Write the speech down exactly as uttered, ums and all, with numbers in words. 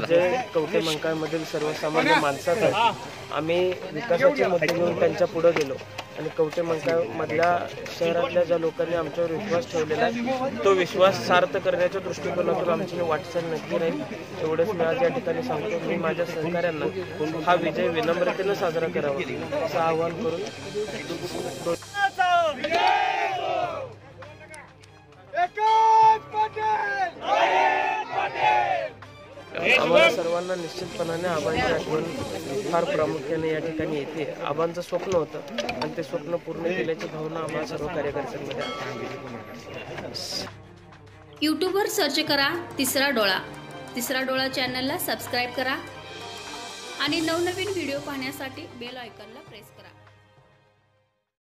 विजय कवठे मंकाळमधील सर्वसामान्य माणसाचा आहे। आम्ही विकासाचे मुद्दे घेऊन त्यांच्या पुढे गेलो आणि कवठे मंकाळमधल्या शहरातल्या ज्या लोकांनी आमच्यावर विश्वास ठेवलेला आहे तो विश्वास सार्थ करण्याच्या दृष्टिकोनातून आमची वाटचाल नक्की राहील। एवढंच मी आज या ठिकाणी सांगतो। मी माझ्या सहकाऱ्यांना हा विजय विनम्रतेने साजरा करावा असं आवाहन करून आम्हाला सर्वांना निश्चितपणाने आबांची आठवण फार प्रामुख्याने या ठिकाणी येते। आबांचं स्वप्न होतं आणि ते स्वप्न पूर्ण केल्याची भावना आम्हाला सर्व कार्यकर्त्यांमध्ये आहे। यूट्यूबवर सर्च करा तिसरा डोळा। तिसरा डोळा चॅनलला सबस्क्राईब करा आणि नवनवीन व्हिडिओ पाहण्यासाठी बेल आयकॉनला प्रेस करा।